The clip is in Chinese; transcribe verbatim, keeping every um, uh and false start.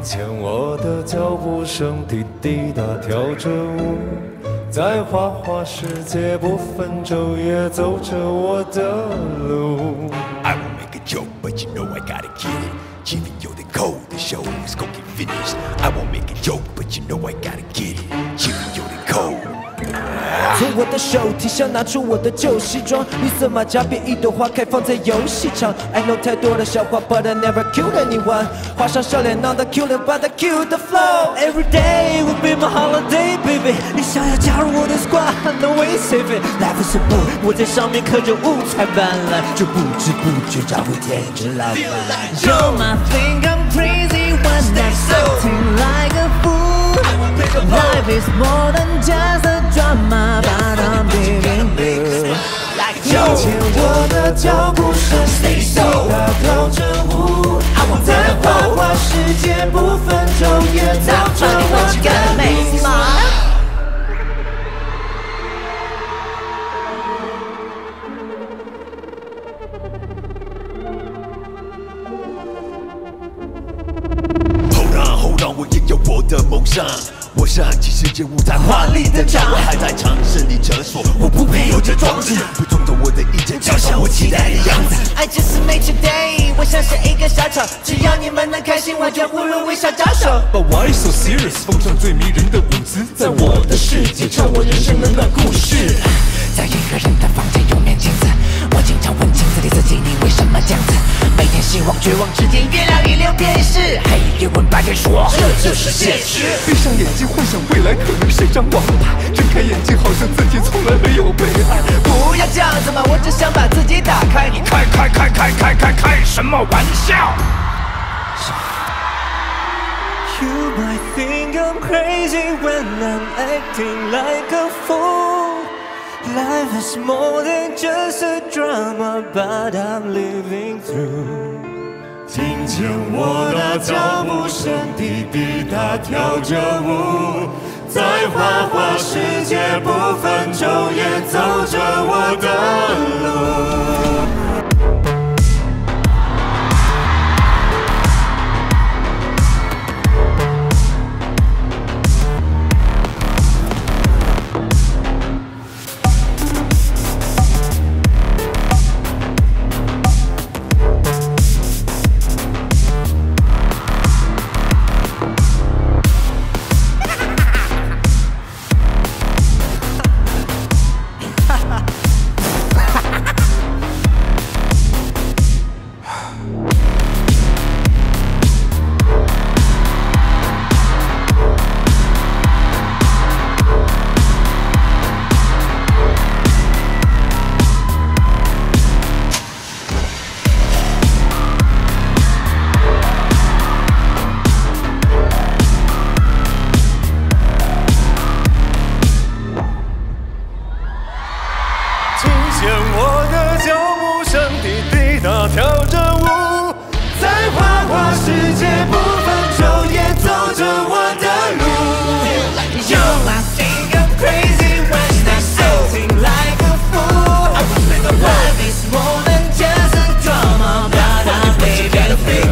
前我的脚步声滴滴答跳着舞，在花花世界不分昼夜走着我的路。 I will make a joke, but you know I gotta get it. Giving you the code, the show is gonna get finished. I won't make a joke, but you know I gotta get it. Giving you the code. 从我的手提箱拿出我的旧西装，绿色马甲变一朵花开放在游戏场。I know 太多的笑话 ，but I never killed anyone。画上笑脸 ，not the killer but the cute the flow。Every day will be my holiday, baby。你想要加入我的 squad，no way save it。Life is a boat，我在上面刻着五彩斑斓，就不知不觉找回天真浪漫。You might think I'm crazy when I'm acting like a fool。Life is more than just a drama, but I'm living blue. 眼前我的脚步声，滴滴答跳着舞，在花花世界不分昼夜走着我的路。 Hold on, hold on， 我也有我的梦想。我是暗器世界舞台华丽登场，我还在尝试你折锁，我不配有这装置，不尊重我的意见，就像我期待的样子。 I just made your day， 我像是一个小丑，只要你们能开心，完全不论微笑招手。 But why so serious？ 奉上最迷人的舞姿，在我的世界唱我人生的暖故事。 在一个人的房间有面镜子，我经常问镜子里自己，你为什么这样子？每天希望绝望之间，月亮一流便是黑夜问白天说，这就是现实。 闭上眼睛，幻想未来可能是张王牌，睁开眼睛，好像自己从来没有被爱。 不要这样子嘛，我只想把自己打开。 你开开开开开开开什么玩笑 You might think I'm crazy when I'm acting like a fool. Life is more than just a drama, but I'm living through. 听见我的脚步声，滴滴答跳着舞，在花花世界不分昼夜走着我的路。见我的脚步声，滴滴答跳着舞，在花花世界不分昼夜走着我的路。 You might think I'm crazy when I'm acting like a fool. Life is more than just a drama, but I'm living.